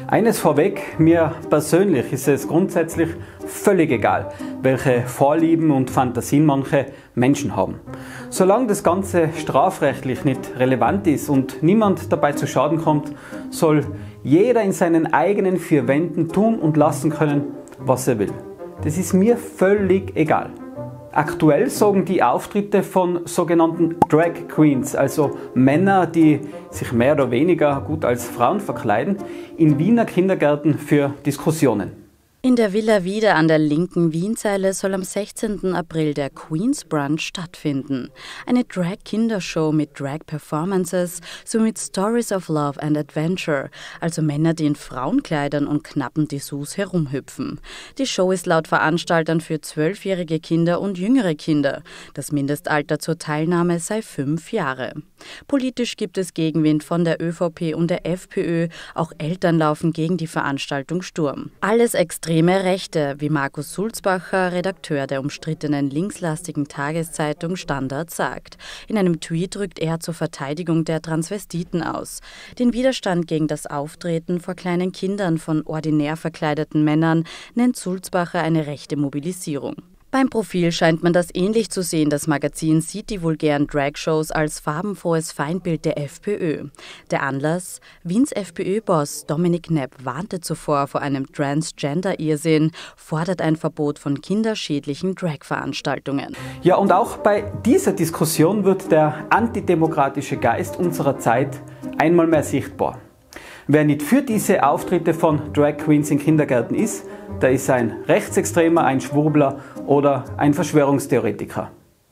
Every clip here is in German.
Eines vorweg, mir persönlich ist es grundsätzlich völlig egal, welche Vorlieben und Fantasien manche Menschen haben. Solange das Ganze strafrechtlich nicht relevant ist und niemand dabei zu Schaden kommt, soll jeder in seinen eigenen vier Wänden tun und lassen können, was er will. Das ist mir völlig egal. Aktuell sorgen die Auftritte von sogenannten Drag Queens, also Männer, die sich mehr oder weniger gut als Frauen verkleiden, in Wiener Kindergärten für Diskussionen. In der Villa Wieder an der linken Wienzeile soll am 16. April der Queen's Brunch stattfinden. Eine Drag-Kindershow mit Drag-Performances sowie mit Stories of Love and Adventure, also Männer, die in Frauenkleidern und knappen Dessous herumhüpfen. Die Show ist laut Veranstaltern für 12-jährige Kinder und jüngere Kinder. Das Mindestalter zur Teilnahme sei 5 Jahre. Politisch gibt es Gegenwind von der ÖVP und der FPÖ. Auch Eltern laufen gegen die Veranstaltung Sturm. Alles extreme Rechte, wie Markus Sulzbacher, Redakteur der umstrittenen linkslastigen Tageszeitung Standard, sagt. In einem Tweet rückt er zur Verteidigung der Transvestiten aus. Den Widerstand gegen das Auftreten vor kleinen Kindern von ordinär verkleideten Männern nennt Sulzbacher eine rechte Mobilisierung. Beim Profil scheint man das ähnlich zu sehen. Das Magazin sieht die vulgären Dragshows als farbenfrohes Feindbild der FPÖ. Der Anlass? Wiens FPÖ-Boss Dominik Knepp warnte zuvor vor einem Transgender-Irrsinn, fordert ein Verbot von kinderschädlichen Drag-Veranstaltungen. Ja, und auch bei dieser Diskussion wird der antidemokratische Geist unserer Zeit einmal mehr sichtbar. Wer nicht für diese Auftritte von Drag Queens in Kindergärten ist, der ist ein Rechtsextremer, ein Schwurbler oder ein Verschwörungstheoretiker.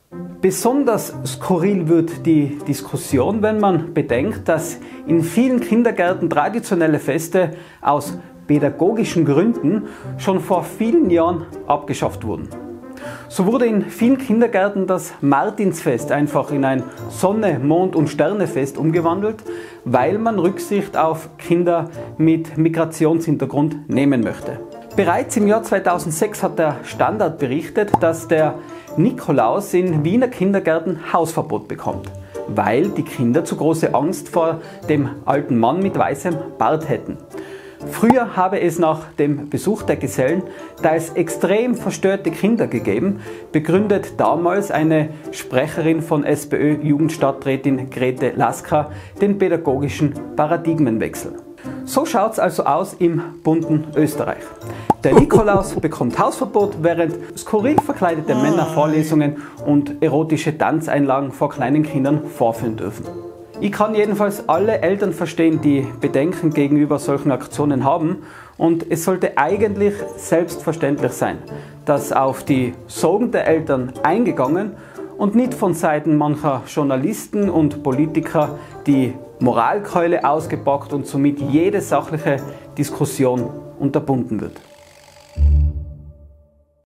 Besonders skurril wird die Diskussion, wenn man bedenkt, dass in vielen Kindergärten traditionelle Feste aus pädagogischen Gründen schon vor vielen Jahren abgeschafft wurden. So wurde in vielen Kindergärten das Martinsfest einfach in ein Sonne-, Mond- und Sternefest umgewandelt, weil man Rücksicht auf Kinder mit Migrationshintergrund nehmen möchte. Bereits im Jahr 2006 hat der Standard berichtet, dass der Nikolaus in Wiener Kindergärten Hausverbot bekommt, weil die Kinder zu große Angst vor dem alten Mann mit weißem Bart hätten. Früher habe es nach dem Besuch der Gesellen teils extrem verstörte Kinder gegeben, begründet damals eine Sprecherin von SPÖ-Jugendstadträtin Grete Laska den pädagogischen Paradigmenwechsel. So schaut es also aus im bunten Österreich. Der Nikolaus bekommt Hausverbot, während skurril verkleidete Männer Vorlesungen und erotische Tanzeinlagen vor kleinen Kindern vorführen dürfen. Ich kann jedenfalls alle Eltern verstehen, die Bedenken gegenüber solchen Aktionen haben, und es sollte eigentlich selbstverständlich sein, dass auf die Sorgen der Eltern eingegangen und nicht von Seiten mancher Journalisten und Politiker die Moralkeule ausgepackt und somit jede sachliche Diskussion unterbunden wird.